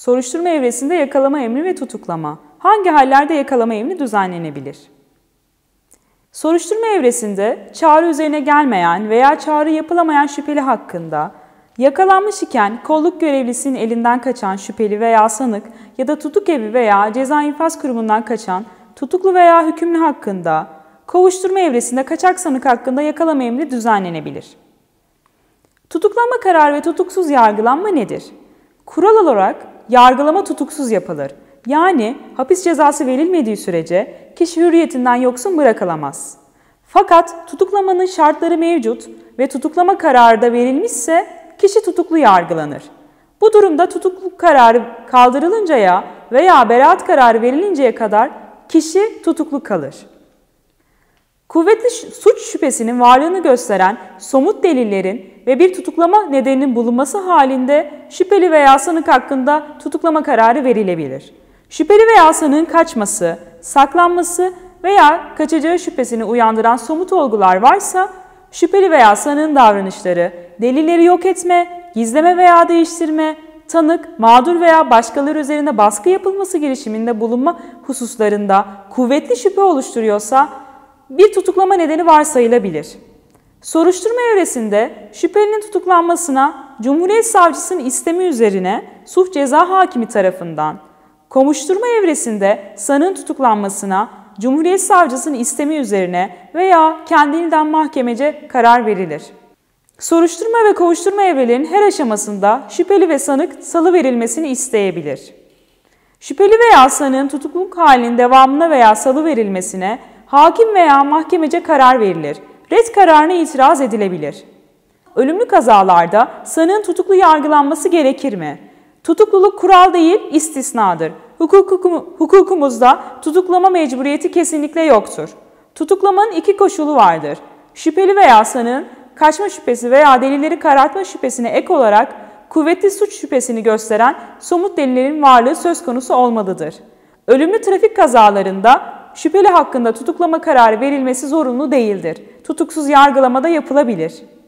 Soruşturma evresinde yakalama emri ve tutuklama. Hangi hallerde yakalama emri düzenlenebilir? Soruşturma evresinde çağrı üzerine gelmeyen veya çağrı yapılamayan şüpheli hakkında, yakalanmış iken kolluk görevlisinin elinden kaçan şüpheli veya sanık ya da tutuk evi veya ceza infaz kurumundan kaçan tutuklu veya hükümlü hakkında, kovuşturma evresinde kaçak sanık hakkında yakalama emri düzenlenebilir. Tutuklama kararı ve tutuksuz yargılanma nedir? Kural olarak yargılama tutuksuz yapılır. Yani hapis cezası verilmediği sürece kişi hürriyetinden yoksun bırakılamaz. Fakat tutuklamanın şartları mevcut ve tutuklama kararı da verilmişse kişi tutuklu yargılanır. Bu durumda tutukluluk kararı kaldırılıncaya veya beraat kararı verilinceye kadar kişi tutuklu kalır. Kuvvetli suç şüphesinin varlığını gösteren somut delillerin ve bir tutuklama nedeninin bulunması halinde şüpheli veya sanık hakkında tutuklama kararı verilebilir. Şüpheli veya sanığın kaçması, saklanması veya kaçacağı şüphesini uyandıran somut olgular varsa, şüpheli veya sanığın davranışları, delilleri yok etme, gizleme veya değiştirme, tanık, mağdur veya başkaları üzerinde baskı yapılması girişiminde bulunma hususlarında kuvvetli şüphe oluşturuyorsa, bir tutuklama nedeni varsayılabilir. Soruşturma evresinde şüphelinin tutuklanmasına Cumhuriyet Savcısının istemi üzerine Suç Ceza Hakimi tarafından, kovuşturma evresinde sanığın tutuklanmasına Cumhuriyet Savcısının istemi üzerine veya kendiliğinden mahkemece karar verilir. Soruşturma ve kovuşturma evrelerinin her aşamasında şüpheli ve sanık salıverilmesini isteyebilir. Şüpheli veya sanığın tutukluluk halinin devamına veya salıverilmesine hakim veya mahkemece karar verilir. Ret kararına itiraz edilebilir. Ölümlü kazalarda sanığın tutuklu yargılanması gerekir mi? Tutukluluk kural değil, istisnadır. Hukukumuzda tutuklama mecburiyeti kesinlikle yoktur. Tutuklamanın iki koşulu vardır. Şüpheli veya sanığın kaçma şüphesi veya delilleri karartma şüphesine ek olarak kuvvetli suç şüphesini gösteren somut delillerin varlığı söz konusu olmalıdır. Ölümlü trafik kazalarında şüpheli hakkında tutuklama kararı verilmesi zorunlu değildir. Tutuksuz yargılamada yapılabilir.